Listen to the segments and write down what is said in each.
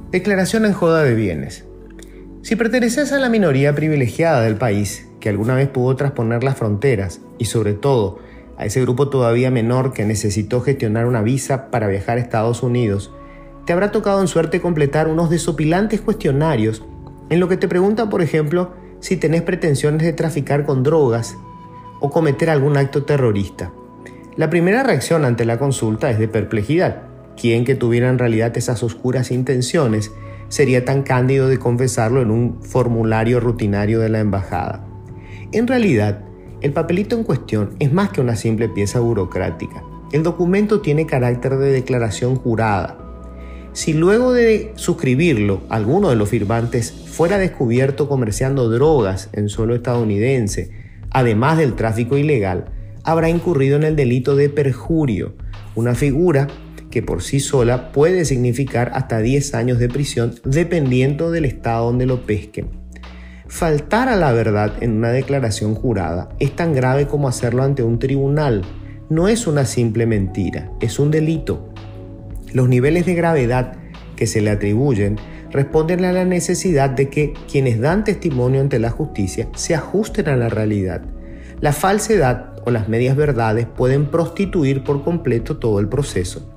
Declaración en joda de bienes. Si perteneces a la minoría privilegiada del país, que alguna vez pudo trasponer las fronteras, y sobre todo a ese grupo todavía menor que necesitó gestionar una visa para viajar a Estados Unidos, te habrá tocado en suerte completar unos desopilantes cuestionarios en lo que te preguntan, por ejemplo, si tenés pretensiones de traficar con drogas o cometer algún acto terrorista. La primera reacción ante la consulta es de perplejidad. ¿Quién que tuviera en realidad esas oscuras intenciones sería tan cándido de confesarlo en un formulario rutinario de la embajada? En realidad, el papelito en cuestión es más que una simple pieza burocrática. El documento tiene carácter de declaración jurada. Si luego de suscribirlo, alguno de los firmantes fuera descubierto comerciando drogas en suelo estadounidense, además del tráfico ilegal, habrá incurrido en el delito de perjurio, una figura que por sí sola puede significar hasta 10 años de prisión dependiendo del estado donde lo pesquen. Faltar a la verdad en una declaración jurada es tan grave como hacerlo ante un tribunal. No es una simple mentira, es un delito. Los niveles de gravedad que se le atribuyen responden a la necesidad de que quienes dan testimonio ante la justicia se ajusten a la realidad. La falsedad o las medias verdades pueden prostituir por completo todo el proceso.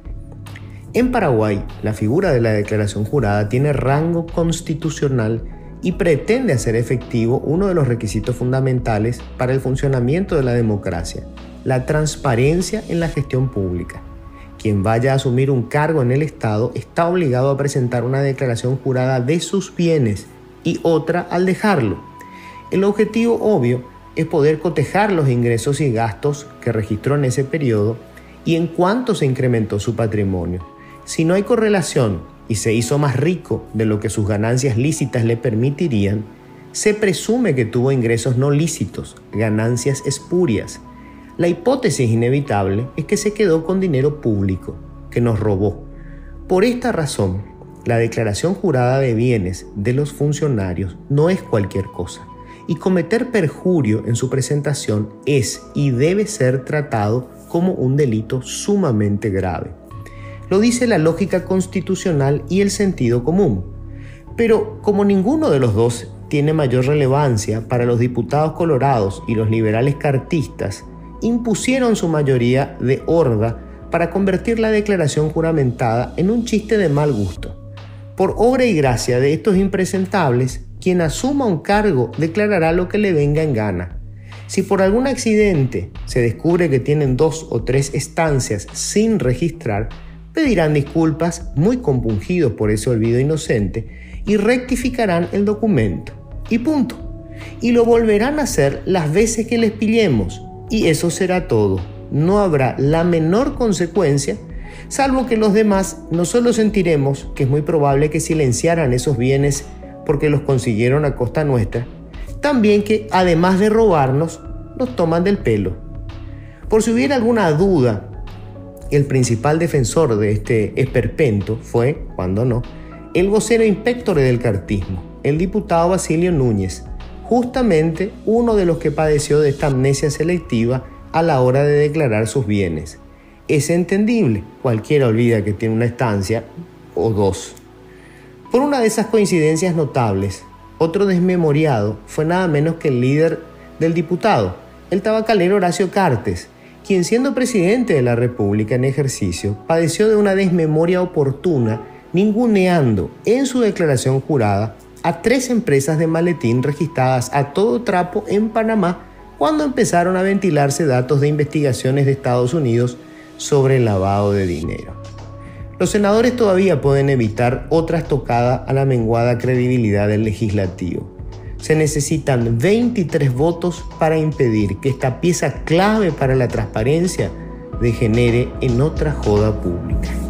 En Paraguay, la figura de la declaración jurada tiene rango constitucional y pretende hacer efectivo uno de los requisitos fundamentales para el funcionamiento de la democracia, la transparencia en la gestión pública. Quien vaya a asumir un cargo en el Estado está obligado a presentar una declaración jurada de sus bienes y otra al dejarlo. El objetivo obvio es poder cotejar los ingresos y gastos que registró en ese periodo y en cuánto se incrementó su patrimonio. Si no hay correlación y se hizo más rico de lo que sus ganancias lícitas le permitirían, se presume que tuvo ingresos no lícitos, ganancias espurias. La hipótesis inevitable es que se quedó con dinero público, que nos robó. Por esta razón, la declaración jurada de bienes de los funcionarios no es cualquier cosa, y cometer perjurio en su presentación es y debe ser tratado como un delito sumamente grave. Lo dice la lógica constitucional y el sentido común. Pero como ninguno de los dos tiene mayor relevancia para los diputados colorados y los liberales cartistas, impusieron su mayoría de horda para convertir la declaración juramentada en un chiste de mal gusto. Por obra y gracia de estos impresentables, quien asuma un cargo declarará lo que le venga en gana. Si por algún accidente se descubre que tienen 2 o 3 estancias sin registrar, pedirán disculpas muy compungidos por ese olvido inocente y rectificarán el documento. Y punto. Y lo volverán a hacer las veces que les pillemos. Y eso será todo. No habrá la menor consecuencia, salvo que los demás no solo sentiremos que es muy probable que silenciaran esos bienes porque los consiguieron a costa nuestra, también que además de robarnos, nos toman del pelo. Por si hubiera alguna duda, el principal defensor de este esperpento fue, cuando no, el vocero inspectore del cartismo, el diputado Basilio Núñez, justamente uno de los que padeció de esta amnesia selectiva a la hora de declarar sus bienes. Es entendible, cualquiera olvida que tiene una estancia o 2. Por una de esas coincidencias notables, otro desmemoriado fue nada menos que el líder del diputado, el tabacalero Horacio Cartes, quien siendo presidente de la República en ejercicio, padeció de una desmemoria oportuna, ninguneando en su declaración jurada a 3 empresas de maletín registradas a todo trapo en Panamá cuando empezaron a ventilarse datos de investigaciones de Estados Unidos sobre el lavado de dinero. Los senadores todavía pueden evitar otra estocada a la menguada credibilidad del legislativo. Se necesitan 23 votos para impedir que esta pieza clave para la transparencia degenere en otra joda pública.